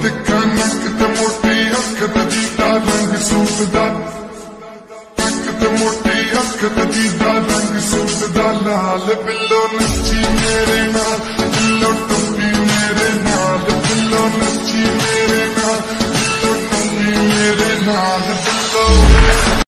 दिखा नक ते मोटी अख ते जीदा रंग सूट दा, नक ते मोटी अख ते जीदा रंग सूट दा। लाल बिल्लो नच्ची मेरे नाल, बिल्लो टप्पी मेरे नाल, बिल्लो नच्ची